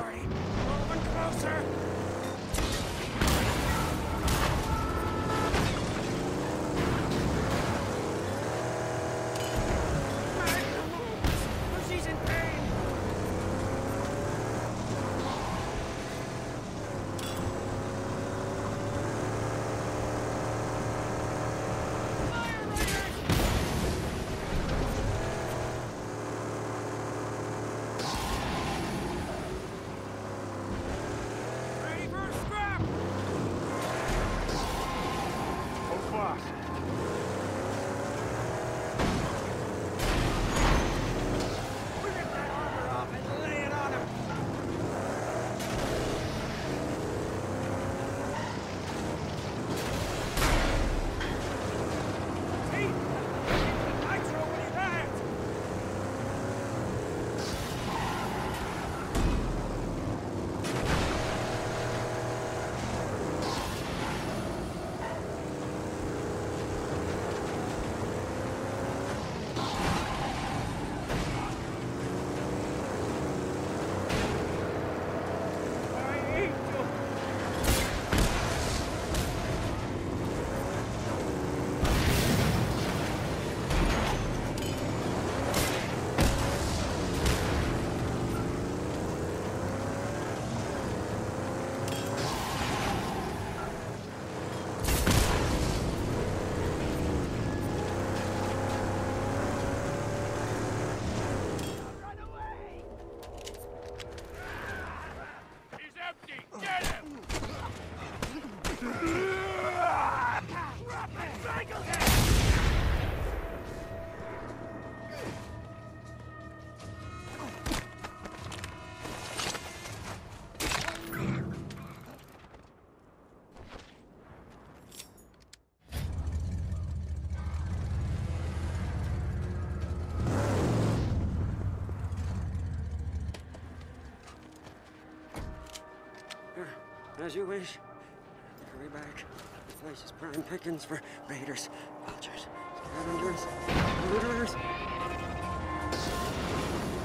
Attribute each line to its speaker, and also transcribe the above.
Speaker 1: party. Moving closer. She's in pain. Ready for a scrap!
Speaker 2: Hold fast.
Speaker 1: We rip that armor off and lay it on him. See? Nitro when he lands. My angel. Run away!
Speaker 2: He's empty! Get him!
Speaker 1: Strangle him! As you wish. Hurry back. The place is prime pickings for raiders, vultures, scavengers, looters.